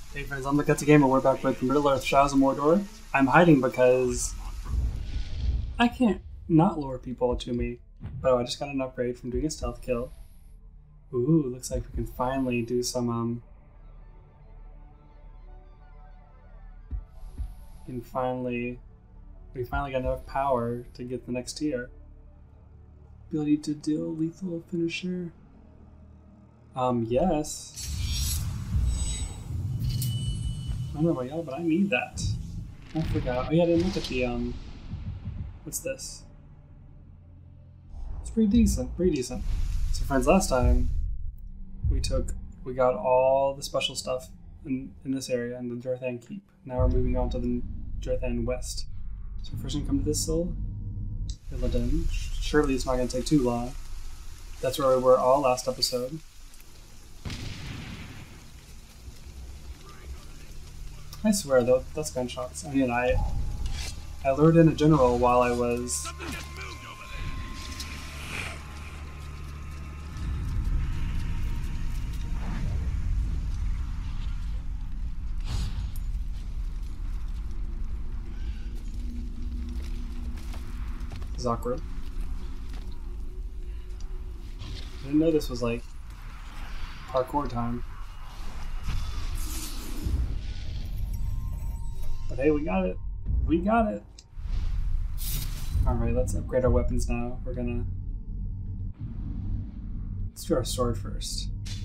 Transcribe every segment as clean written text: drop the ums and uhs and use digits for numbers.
Hey friends, I'm the ClutzyGamer. We're back with Middle-earth Shadows of Mordor. I'm hiding because I can't not lure people to me. But I just got an upgrade from doing a stealth kill. Ooh, looks like we can finally do some we finally got enough power to get the next tier. Ability to deal lethal finisher. Yes. I don't know about y'all, but I need that. I forgot. Oh yeah, I didn't look at the what's this? It's pretty decent, So friends, last time we got all the special stuff in this area in the Durthang Keep. Now we're moving on to the Durthang West. So we're first gonna come to this little Illidan. Surely it's not gonna take too long. That's where we were all last episode. I swear though, that's gunshots. I mean, I lured in a general while I was This is awkward. I didn't know this was like parkour time. But hey, we got it. We got it. Alright, let's upgrade our weapons now. Let's do our sword first.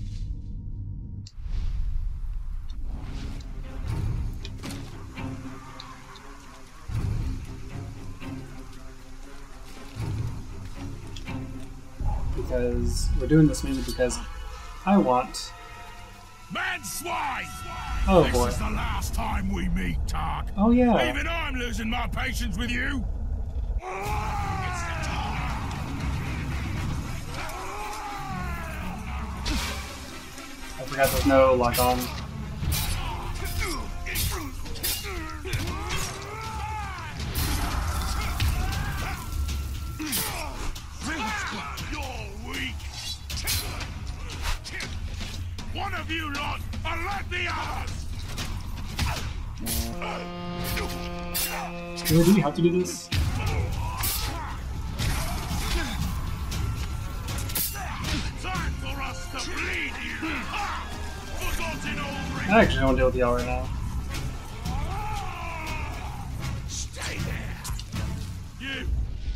Because we're doing this mainly because I want. Mad swine! Oh boy. This is the last time we meet, Tark. Oh yeah. Even I'm losing my patience with you. I forgot there's no lock on. One of you lot, and let the others! Do we have to do this? Time for us to bleed you! Forgotten already! I actually don't want to deal with y'all right now. Stay there! You!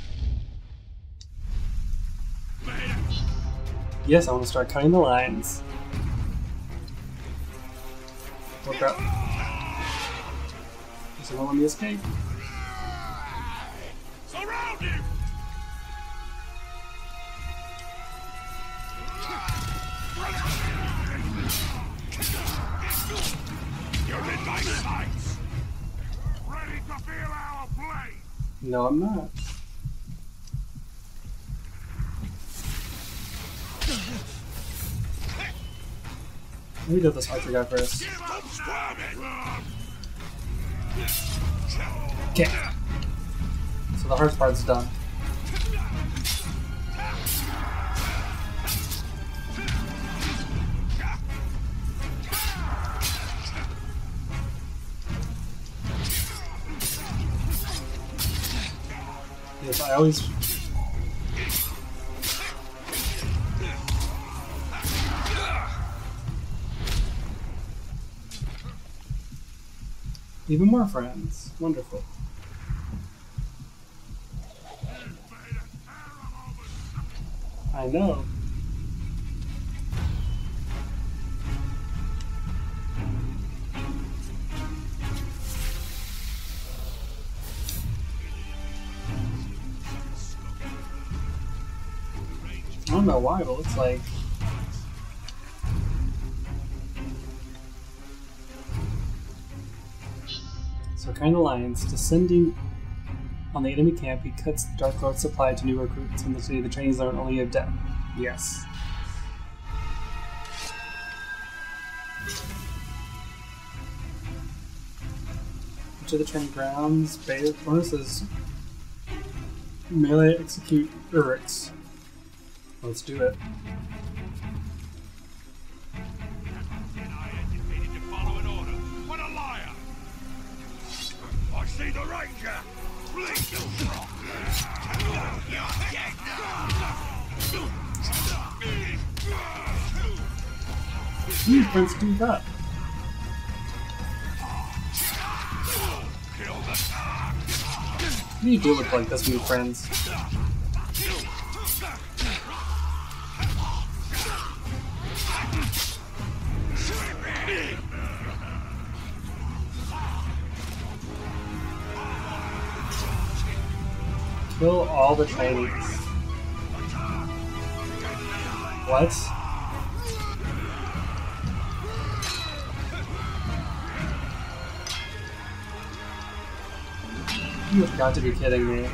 Yes, I want to start cutting the lines. Oh crap. Does it want me to escape? Surround you! You're in my sights! Ready to feel our blade! No, I'm not. Let me do this archer guy first. Okay. So the hard part's done. Yes, I always. Even more friends. Wonderful. I know. I don't know why, but it looks like so kind of lines. Descending on the enemy camp, he cuts the Dark Lord's supply to new recruits, and the training zone only of death. Yes. To the training grounds, bonuses melee execute Urix. Let's do it. I indicated to follow an order. me the ranger! Please! You friends do that. You do look like this, new friends. Kill all the Chinese. What? You have got to be kidding me.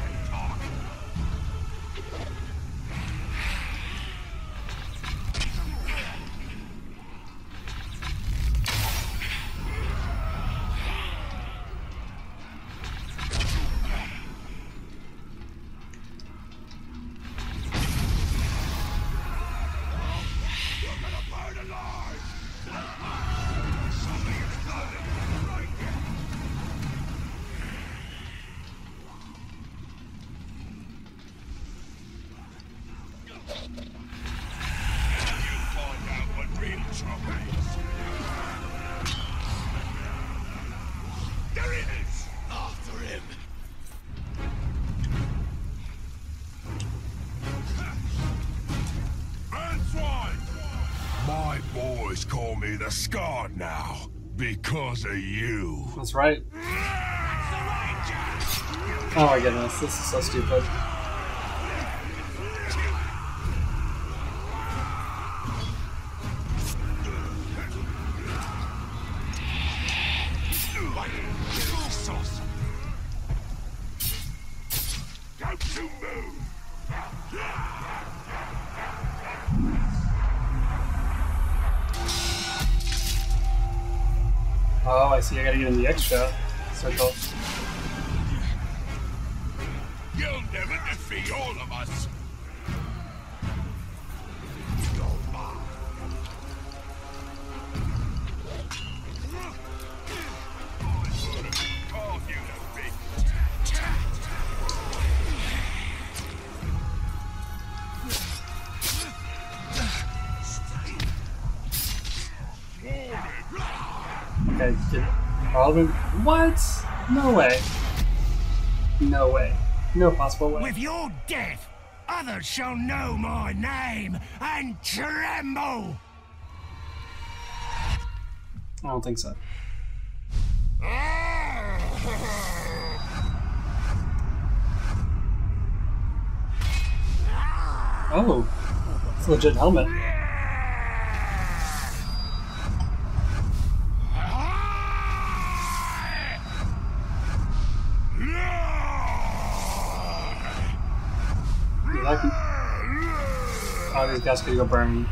My boys call me the Scarred now, because of you. That's right. Oh my goodness, this is so stupid. Oh, I see. I gotta get in the extra circle. You'll never defeat all of us. Okay, get all of them. What? No way. No way. No possible way. With your death, others shall know my name and tremble. I don't think so. Oh, it's a legit helmet. Oh, these guys could go burn.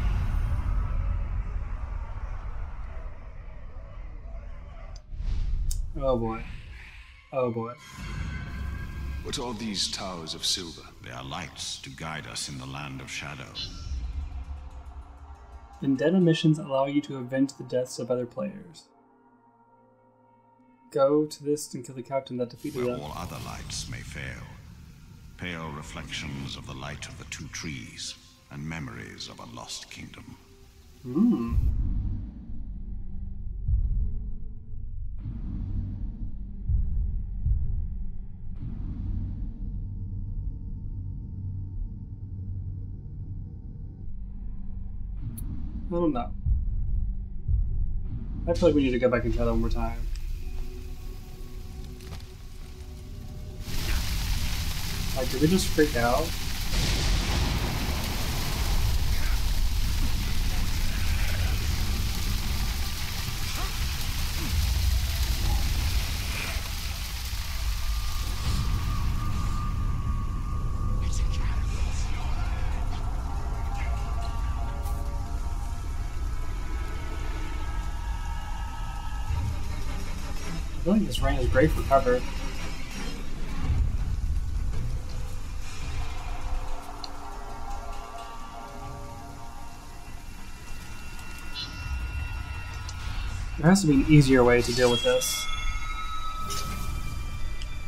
Oh boy. Oh boy. What are these towers of silver? They are lights to guide us in the land of shadow. Vendetta missions allow you to avenge the deaths of other players. Go to this and kill the captain that defeated Where them. all other lights may fail. Pale reflections of the light of the two trees, and memories of a lost kingdom. Hmm. I don't know. I feel like we need to go back and try that one more time. Like, did we just freak out? I feel like this rain is great for cover. There has to be an easier way to deal with this.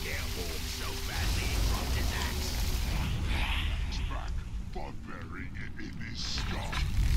Back, for burying it in his skull.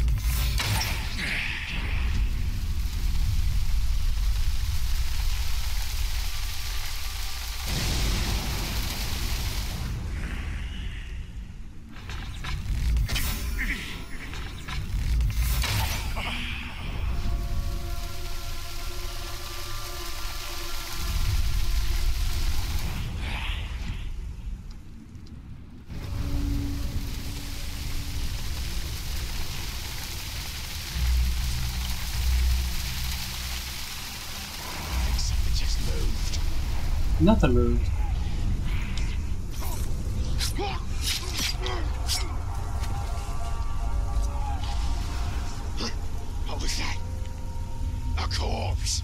Nothing moved. What was that? A corpse.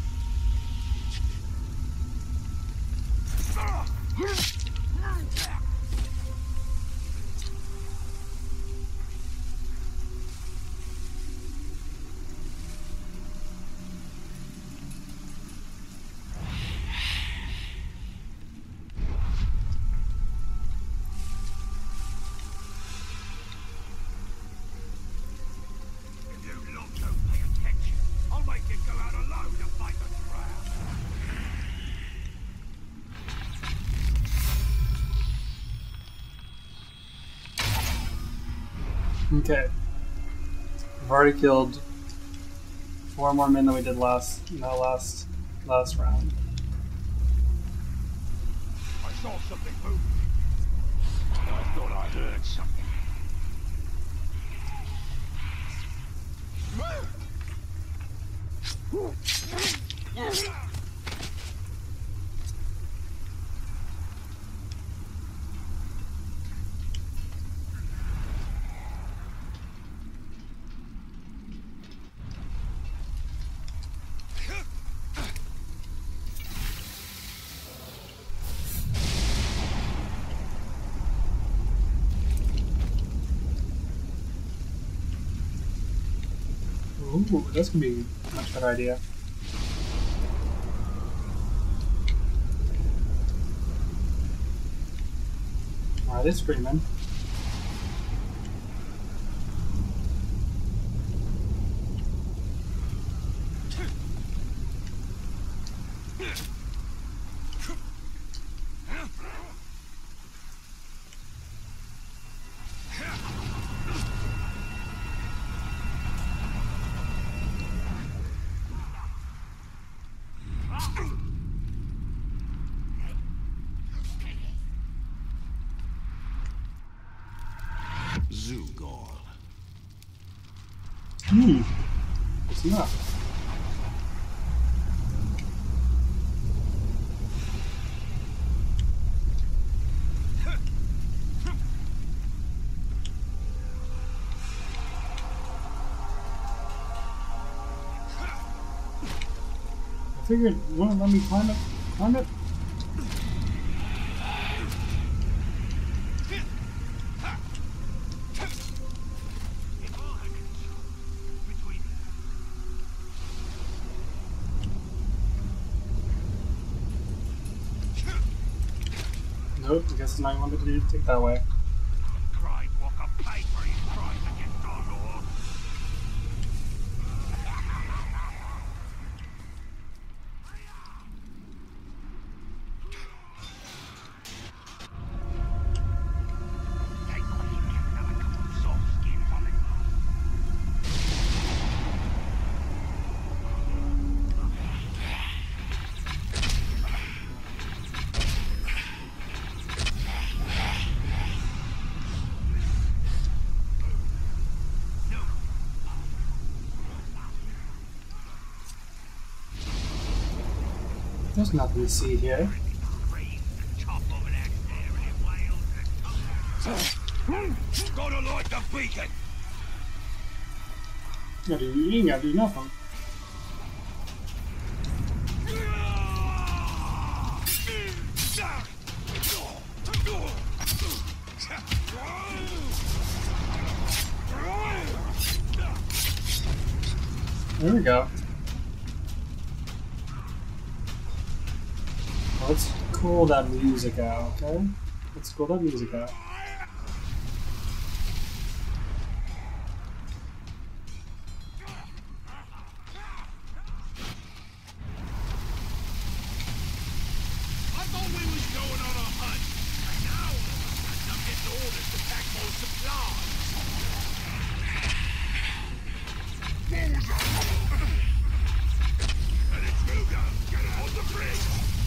Okay. We've already killed 4 more men than we did last round. I saw something move. I thought I heard something. Ooh, that's gonna be a much better idea. Why are they screaming? Zugor. It's not. I figured you wouldn't let me climb it. Climb it? Nope, I guess it's not wanted to take that way. There's nothing to see here. Gotta light the beacon. You ain't gotta do nothing. There we go. Let's cool that music out, okay? Let's cool that music out. I thought we was going on a hunt. And now all of a sudden I'm getting orders to pack more supplies. What was that? And it's Ruga. Get it on the bridge.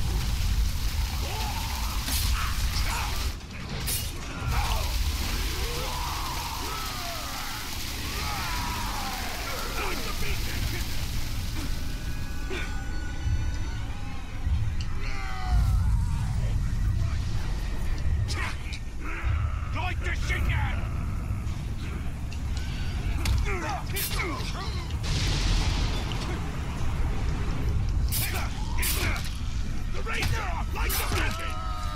Like the shit out. The Ranger, like the rabbit.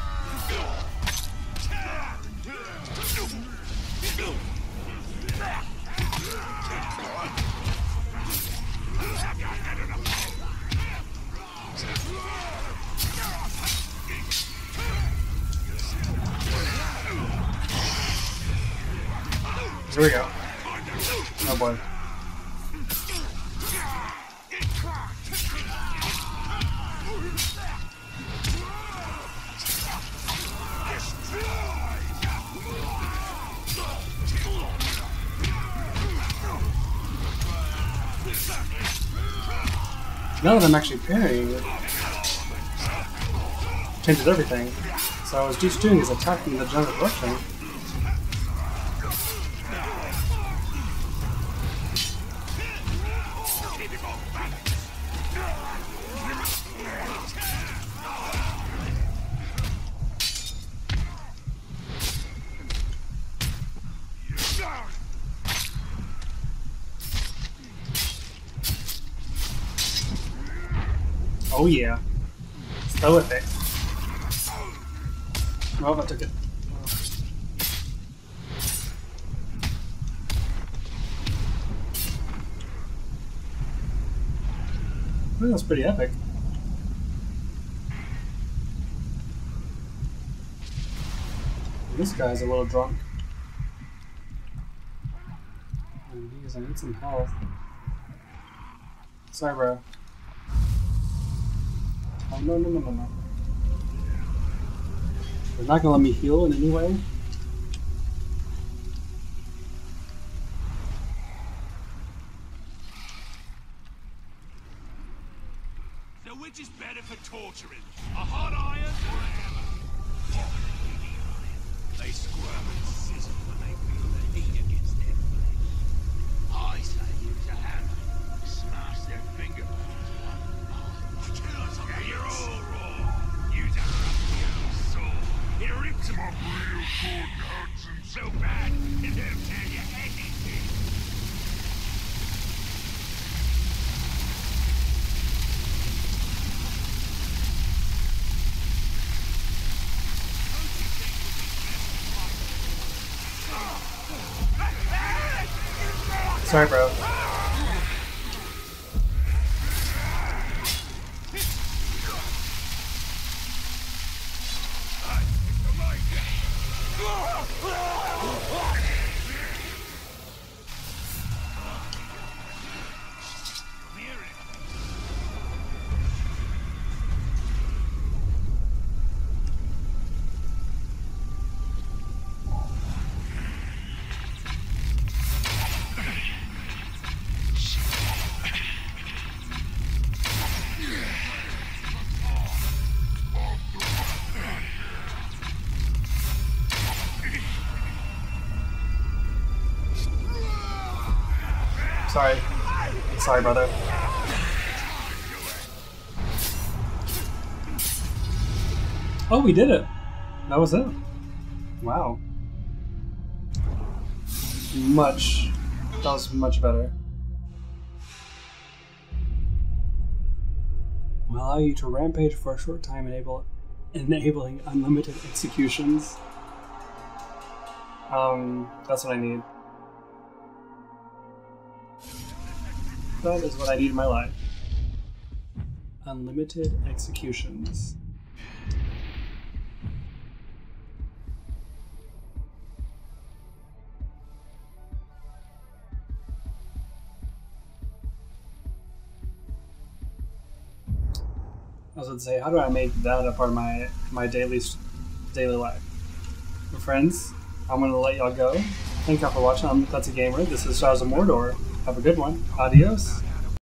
Here we go. Oh boy. Now that I'm actually parrying, it changes everything. So I was just doing is attacking the general direction. Oh yeah. So epic. Oh, I took it. Oh, that's pretty epic. This guy's a little drunk. Jeez, I need some health. Sorry, bro. Oh, no. They're not gonna let me heal in any way? So which is better for torturing? A hot iron or a hammer? They squirm and sizzle when they feel the heat against their flesh. I say use a hammer. Smash their fingerbones. Yeah, you're all wrong. Use a rusty old sword. It rips them off real good and hurts them so bad it don't tell you anything. Sorry, bro. Sorry, brother. Oh, we did it. That was it. Wow. That was much better. Will allow you to rampage for a short time, enabling unlimited executions. That's what I need. That is what I need in my life. Unlimited executions. I was going to say, how do I make that a part of my daily life? But friends, I'm going to let y'all go. Thank y'all for watching. I'm ClutzyGamer. This is Shadows of Mordor. Have a good one. Adios.